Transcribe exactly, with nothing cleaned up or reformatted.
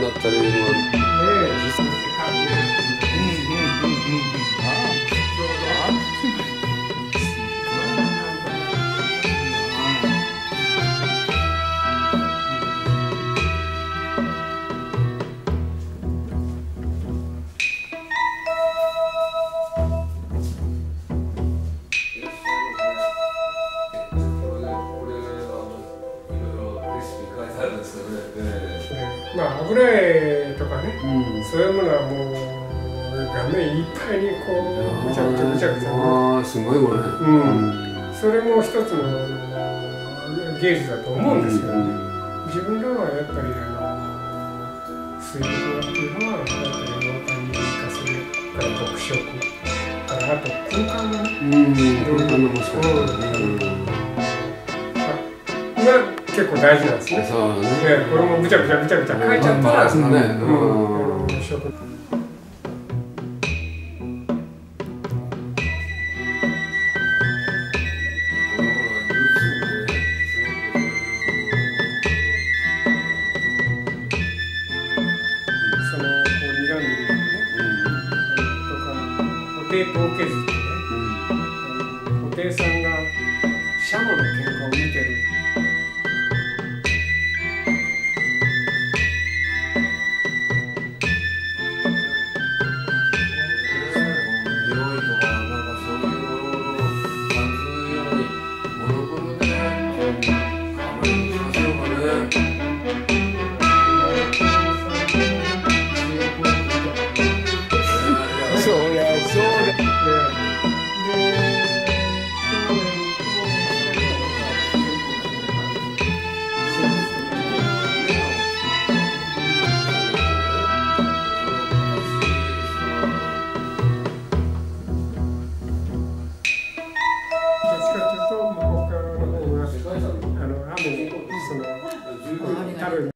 だったりも。 まあ油絵とかね、うん、そういうものはもう画面いっぱいにこうぐちゃぐちゃぐちゃぐちゃ、 ああすごいこれ、うん、 それも一つの芸術だと思うんですけどね、うん、自分らはやっぱりあの水墨画っていうのはやっぱり濃淡に生かすから特色からあと空間がね、 うん、空間の面白いが結構大事なんですね。そうね。これもぐちゃぐちゃぐちゃぐちゃ書いちゃったらですね。うん。そのこう睨んでるのね。とか布袋刀削ってね。布袋さんがシャモの喧嘩を見てる。あの雨にその多分